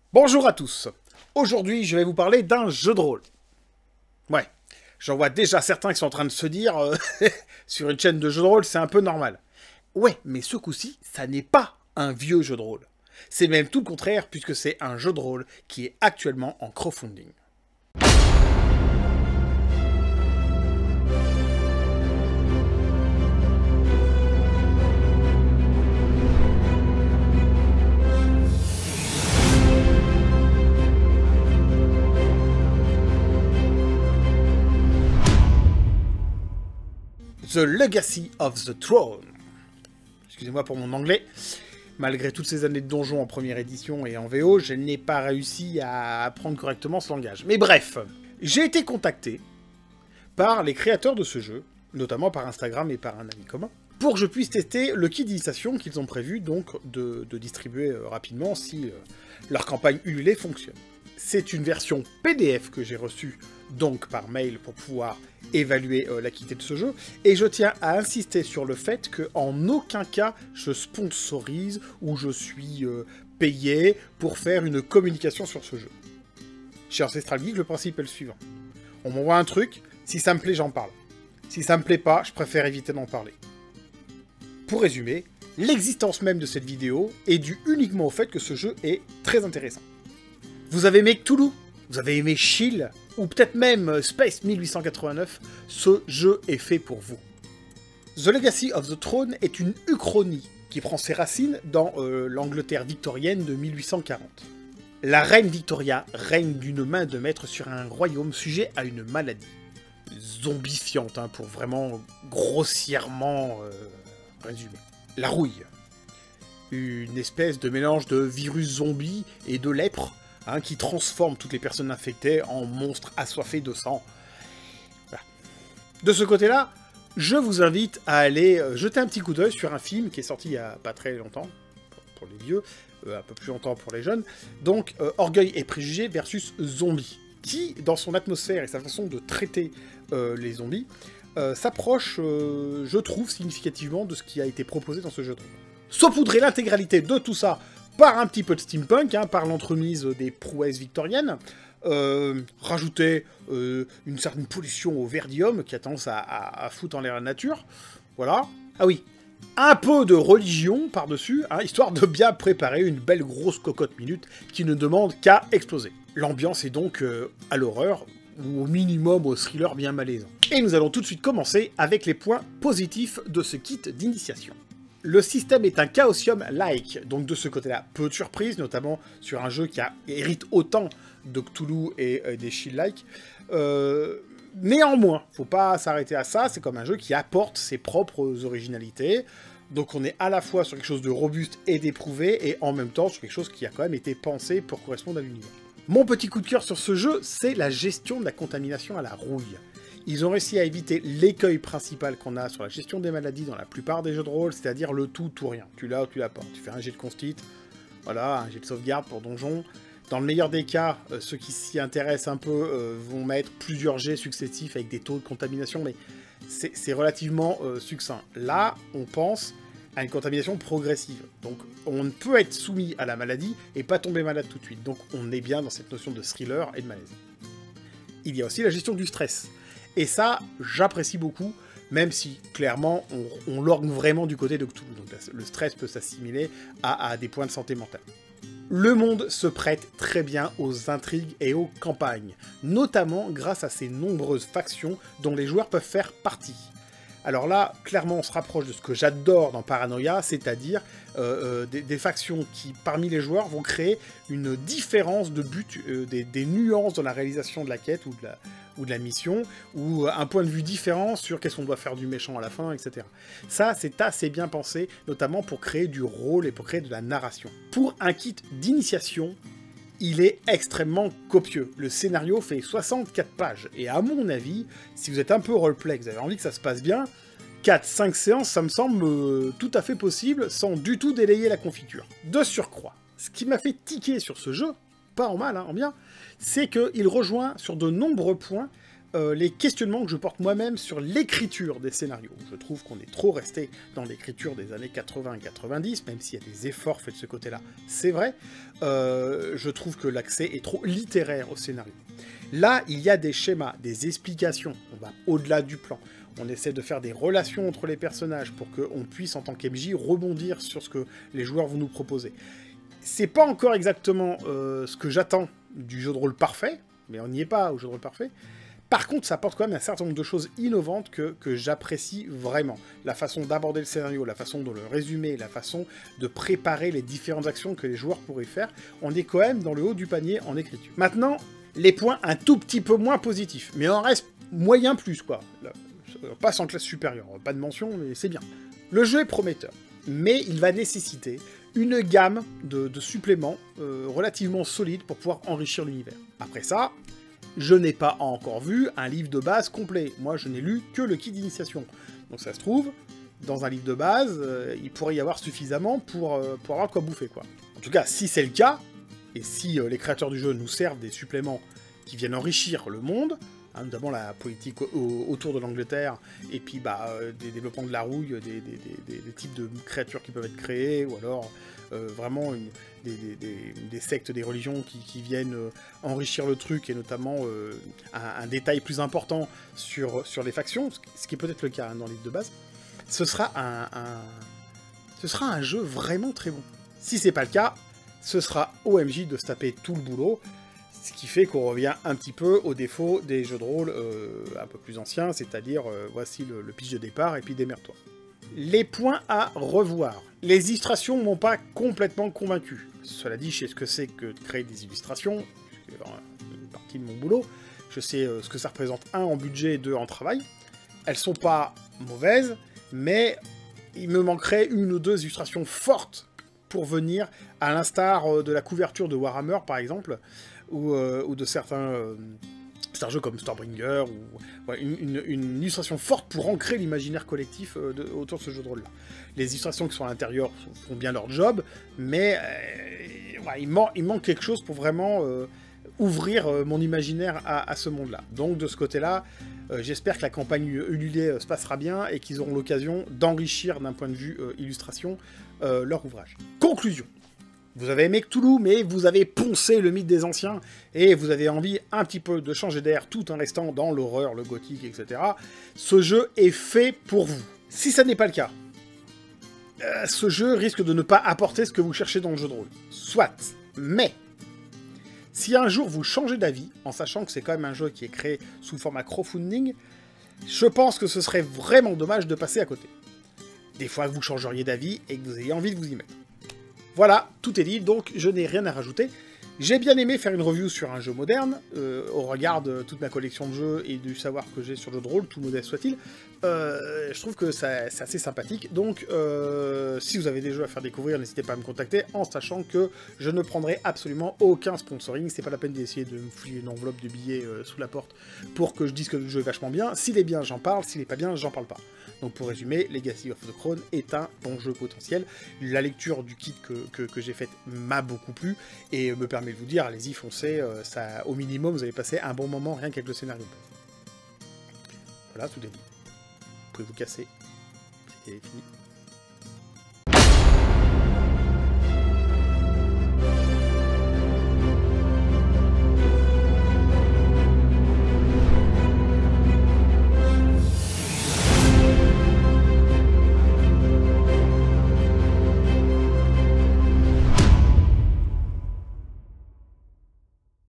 Bonjour à tous. Aujourd'hui, je vais vous parler d'un jeu de rôle. Ouais, j'en vois déjà certains qui sont en train de se dire sur une chaîne de jeux de rôle, c'est un peu normal. Ouais, mais ce coup-ci, ça n'est pas un vieux jeu de rôle. C'est même tout le contraire, puisque c'est un jeu de rôle qui est actuellement en crowdfunding. The Legacy of the Throne. Excusez-moi pour mon anglais. Malgré toutes ces années de donjon en première édition et en VO, je n'ai pas réussi à apprendre correctement ce langage. Mais bref, j'ai été contacté par les créateurs de ce jeu, notamment par Instagram et par un ami commun, pour que je puisse tester le kit d'initiation qu'ils ont prévu donc de distribuer rapidement si leur campagne Ululé fonctionne. C'est une version PDF que j'ai reçue donc par mail pour pouvoir évaluer la qualité de ce jeu, et je tiens à insister sur le fait qu'en aucun cas je sponsorise ou je suis payé pour faire une communication sur ce jeu. Chez Ancestral Geek, le principe est le suivant. On m'envoie un truc, si ça me plaît, j'en parle. Si ça me plaît pas, je préfère éviter d'en parler. Pour résumer, l'existence même de cette vidéo est due uniquement au fait que ce jeu est très intéressant. Vous avez aimé Cthulhu? Vous avez aimé Chill? Ou peut-être même Space 1889? Ce jeu est fait pour vous. The Legacy of the Throne est une uchronie qui prend ses racines dans l'Angleterre victorienne de 1840. La reine Victoria règne d'une main de maître sur un royaume sujet à une maladie. Zombifiante, hein, pour vraiment grossièrement résumer. La rouille. Une espèce de mélange de virus zombie et de lèpre, hein, qui transforme toutes les personnes infectées en monstres assoiffés de sang. Voilà. De ce côté-là, je vous invite à aller jeter un petit coup d'œil sur un film qui est sorti il y a pas très longtemps, pour les vieux, un peu plus longtemps pour les jeunes, donc Orgueil et Préjugés versus Zombies, qui, dans son atmosphère et sa façon de traiter les zombies, s'approche, je trouve, significativement de ce qui a été proposé dans ce jeu de rôle. Saupoudrer l'intégralité de tout ça par un petit peu de steampunk, hein, par l'entremise des prouesses victoriennes, rajouter une certaine pollution au verdium qui a tendance à foutre en l'air la nature, voilà. Ah oui, un peu de religion par-dessus, hein, histoire de bien préparer une belle grosse cocotte minute qui ne demande qu'à exploser. L'ambiance est donc à l'horreur, ou au minimum au thriller bien malaisant. Et nous allons tout de suite commencer avec les points positifs de ce kit d'initiation. Le système est un Chaosium-like, donc de ce côté-là, peu de surprises, notamment sur un jeu qui hérite autant de Cthulhu et des Shield-like. Néanmoins, faut pas s'arrêter à ça, c'est comme un jeu qui apporte ses propres originalités, donc on est à la fois sur quelque chose de robuste et d'éprouvé, et en même temps sur quelque chose qui a quand même été pensé pour correspondre à l'univers. Mon petit coup de cœur sur ce jeu, c'est la gestion de la contamination à la rouille. Ils ont réussi à éviter l'écueil principal qu'on a sur la gestion des maladies dans la plupart des jeux de rôle, c'est-à-dire le tout ou rien. Tu l'as ou tu l'as pas. Tu fais un jet de constit, voilà, un jet de sauvegarde pour donjon. Dans le meilleur des cas, ceux qui s'y intéressent un peu vont mettre plusieurs jets successifs avec des taux de contamination, mais c'est relativement succinct. Là, on pense à une contamination progressive. Donc, on peut être soumis à la maladie et pas tomber malade tout de suite. Donc, on est bien dans cette notion de thriller et de malaise. Il y a aussi la gestion du stress. Et ça, j'apprécie beaucoup, même si, clairement, on lorgne vraiment du côté de Cthulhu. Donc le stress peut s'assimiler à des points de santé mentale. Le monde se prête très bien aux intrigues et aux campagnes, notamment grâce à ces nombreuses factions dont les joueurs peuvent faire partie. Alors là, clairement, on se rapproche de ce que j'adore dans Paranoia, c'est-à-dire des factions qui, parmi les joueurs, vont créer une différence de but, des nuances dans la réalisation de la quête ou de la mission, ou un point de vue différent sur qu'est-ce qu'on doit faire du méchant à la fin, etc. Ça, c'est assez bien pensé, notamment pour créer du rôle et pour créer de la narration. Pour un kit d'initiation, il est extrêmement copieux. Le scénario fait 64 pages, et à mon avis, si vous êtes un peu roleplay, que vous avez envie que ça se passe bien, 4-5 séances, ça me semble tout à fait possible, sans du tout délayer la confiture. De surcroît, ce qui m'a fait tiquer sur ce jeu, pas en mal, hein, en bien, c'est qu'il rejoint sur de nombreux points les questionnements que je porte moi-même sur l'écriture des scénarios. Je trouve qu'on est trop resté dans l'écriture des années 80 et 90, même s'il y a des efforts faits de ce côté-là, c'est vrai. Je trouve que l'accès est trop littéraire au scénario. Là, il y a des schémas, des explications, on va au-delà du plan. On essaie de faire des relations entre les personnages pour qu'on puisse, en tant qu'MJ, rebondir sur ce que les joueurs vont nous proposer. C'est pas encore exactement ce que j'attends du jeu de rôle parfait, mais on n'y est pas au jeu de rôle parfait. Par contre, ça apporte quand même un certain nombre de choses innovantes que j'apprécie vraiment. La façon d'aborder le scénario, la façon de le résumer, la façon de préparer les différentes actions que les joueurs pourraient faire. On est quand même dans le haut du panier en écriture. Maintenant, les points un tout petit peu moins positifs, mais en reste moyen plus, quoi. Là, on passe en classe supérieure, pas de mention, mais c'est bien. Le jeu est prometteur, mais il va nécessiter une gamme de suppléments relativement solides pour pouvoir enrichir l'univers. Après ça, je n'ai pas encore vu un livre de base complet. Moi, je n'ai lu que le kit d'initiation. Donc ça se trouve, dans un livre de base, il pourrait y avoir suffisamment pour avoir de quoi bouffer, quoi. En tout cas, si c'est le cas, et si les créateurs du jeu nous servent des suppléments qui viennent enrichir le monde, hein, notamment la politique autour de l'Angleterre, et puis des développements de la rouille, des types de créatures qui peuvent être créées, ou alors vraiment des sectes, des religions qui viennent enrichir le truc, et notamment un détail plus important sur les factions, ce qui est peut-être le cas hein, dans le livre de base, ce sera un jeu vraiment très bon. Si c'est pas le cas, ce sera au MJ de se taper tout le boulot, ce qui fait qu'on revient un petit peu au défaut des jeux de rôle un peu plus anciens, c'est-à-dire voici le pitch de départ et puis démerde-toi. Les points à revoir. Les illustrations m'ont pas complètement convaincu. Cela dit, je sais ce que c'est que de créer des illustrations, c'est une partie de mon boulot. Je sais ce que ça représente, 1 en budget et 2 en travail. Elles sont pas mauvaises, mais il me manquerait 1 ou 2 illustrations fortes pour venir, à l'instar de la couverture de Warhammer, par exemple, ou de certains jeux comme Stormbringer, ou ouais, une illustration forte pour ancrer l'imaginaire collectif autour de ce jeu de rôle-là. Les illustrations qui sont à l'intérieur font bien leur job, mais ouais, il manque quelque chose pour vraiment ouvrir mon imaginaire à ce monde-là. Donc de ce côté-là, j'espère que la campagne Ululé se passera bien et qu'ils auront l'occasion d'enrichir d'un point de vue illustration leur ouvrage. Conclusion. Vous avez aimé Cthulhu, mais vous avez poncé le mythe des anciens, et vous avez envie un petit peu de changer d'air tout en restant dans l'horreur, le gothique, etc. Ce jeu est fait pour vous. Si ça n'est pas le cas, ce jeu risque de ne pas apporter ce que vous cherchez dans le jeu de rôle. Soit. Mais, si un jour vous changez d'avis, en sachant que c'est quand même un jeu qui est créé sous format crowdfunding, je pense que ce serait vraiment dommage de passer à côté. Des fois que vous changeriez d'avis et que vous ayez envie de vous y mettre. Voilà, tout est dit, donc je n'ai rien à rajouter. J'ai bien aimé faire une review sur un jeu moderne, au regard de toute ma collection de jeux et du savoir que j'ai sur le jeu de rôle, tout modeste soit-il. Je trouve que c'est assez sympathique, donc si vous avez des jeux à faire découvrir, n'hésitez pas à me contacter, en sachant que je ne prendrai absolument aucun sponsoring, c'est pas la peine d'essayer de me fouiller une enveloppe de billets sous la porte pour que je dise que le jeu est vachement bien. S'il est bien, j'en parle, s'il est pas bien, j'en parle pas. Donc pour résumer, Legacy of the Crown est un bon jeu potentiel. La lecture du kit que j'ai faite m'a beaucoup plu, et me permet de vous dire, allez-y, foncez, ça, au minimum, vous allez passer un bon moment rien qu'avec le scénario. Voilà, tout est dit. Vous pouvez vous casser, c'est fini.